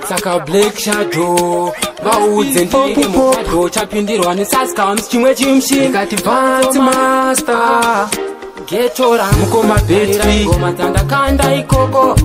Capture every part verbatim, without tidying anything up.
saka Black Shadow vaudze ndiri mukadho chapindirwa neSaskams chimwe chimshi ngati Vance Master getora mukoma betri ngoma dzandakanda ikoko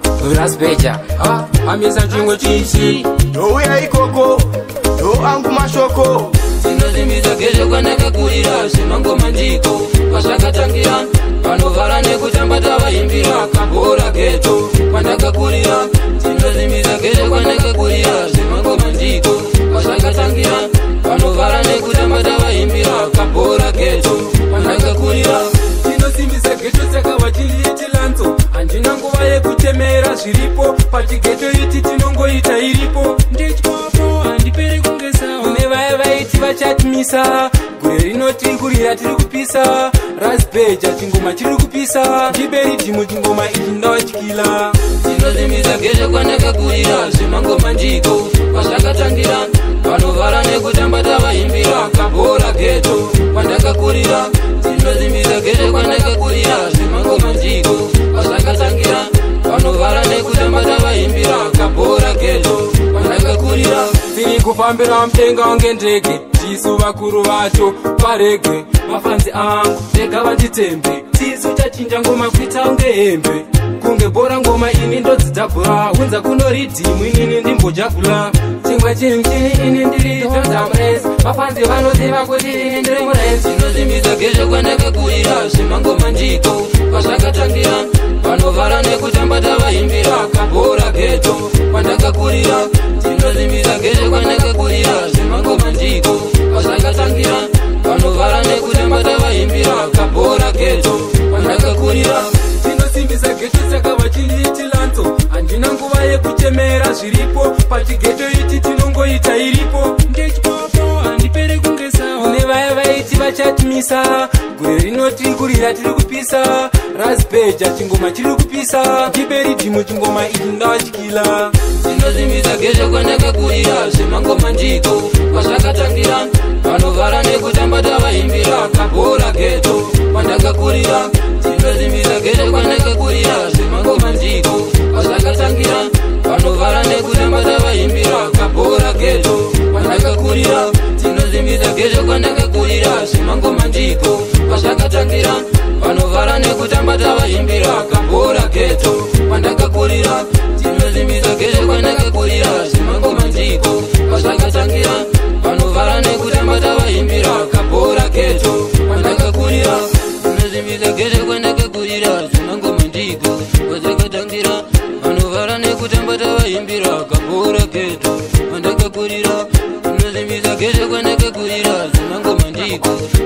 Rasbeja amisa chimwe chimshi ndouya ikoko ndo angu mashoko tinozimisa gezhe kwanakakurira zvemangoma ndiko kwazvakatangira vanovhara nekutamba tavaimbira kabhora geto kwandakakurira tinozimisa gezhe kwanakakurira zvemangoma ndiko kwazvakatangira vanovhara nekutamba tavaimbira kabhora geto kwandakakurira tinosimbisa geto saka vachiliitilanzo handina nguva yekutemera zviripo pachigeto iti tinongoita iripo ndechpapo handiperi kunge sawa nevaya vaiti vachatimisa gure rinotingurira tiri kupisa Rasbeja chingoma chiri kupisa ndiberi dhimu chingoma ichi ndawatyila tinozimisa gezhe kwanakakurira zvemangoma ndiko kwazvakatangira vanovhara nekutamba tavaimbira kabhora geto kwandakakurira tinozimisa gezhe kwanakakurira zvemangoma ndiko kwazvakatangira vanovhara nekutamba tavaimbira kabhora geto kwandakakurira tiri kufambira mudenga wange ndege tisu vakuru vacho parege mafanzi angu ndega vanditembe tisu chachinja ngoma kuita unge hembe kunge bhora ngoma ini ndodzidhabhura unza kuno ridhimu inini ndimbojagula chingwa chimchini ini ndiri tonzamurezi mafanzi vanoziva kuti ini ndiri murezi tinozimisa gezhe kwanakakurira zvemangoma ndiko kwazvakatangira vanovhara nekutamba tavaimbira kabhora geto kwandakakurira tinozimisa gezhe kwanakakurira zvemangoma ndiko kwazvakatangira vanovhara nekutamba tavaimbira kabhora geto kwandakakurira tinosimbisa geto saka vachiliitilanzo handina nguva yekutemera zviripo pachigeto iti tinongoita iripo ndechpapo handiperi kunge sawa nevaya vaiti vachatimisa gure rinotingurira tiri kupisa Rasbeja chingoma chiri kupisa ndiberi dhimu chingoma ichi ndawatyila tinozimisa gezhe kwanakakurira zvemangoma ndiko kwazvakatangira vanovhara nekutamba tavaimbira kabhora geto kwandakakurira tinozimisa gezhe kwanakakurira zvemangoma ndiko kwazvakatangira vanovhara nekutamba tavaimbira kabhora geto kwandakakurira tinozimisa gezhe kwanakakurira zvemangoma ndiko kwazvakatangira vanovhara nekutamba tavaimbira kabhora geto kwandakakurira tinozimisa gezhe kwanakakurira zvemangoma ndiko kwazvakatangira vanovhara nekutamba tavaimbira kabhora geto kwandakakurira tinozimisa gezhe kwanakakurira zvemangoma ndiko kwazvakatangira vanovhara nekutamba tavaimbira kabhora geto kwandakakurira tinozimisa gezhe kwanakakurira zvemangoma ndiko